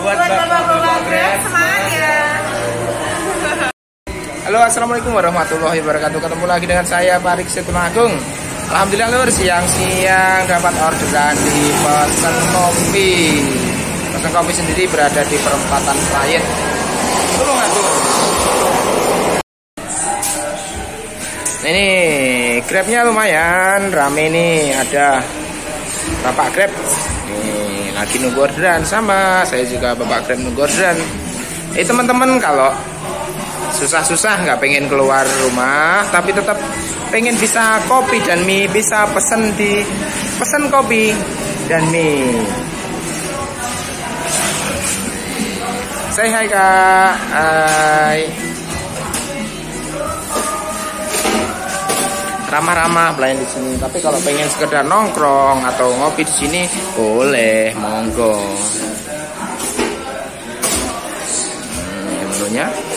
buat bapak-bapak Grab semuanya. Halo, assalamualaikum warahmatullahi wabarakatuh. Ketemu lagi dengan saya Pak Rik Setunagung. Alhamdulillah lur, siang-siang dapat orderan di Pesen Kopi. Pesen Kopi sendiri berada di perempatan Playet, Tulungagung. Ini Grabnya lumayan rame nih, ada Bapak Grab nih lagi nunggu orderan, sama saya juga Bapak Grab nunggu orderan. Teman-teman, kalau susah-susah nggak pengen keluar rumah tapi tetap pengen bisa kopi dan mie, bisa pesen di Pesen Kopi dan Mie. Say hi Kak. Hai. Ramah-ramah pelayan di sini. Tapi kalau pengen sekedar nongkrong atau ngopi di sini boleh, monggo. Menunya.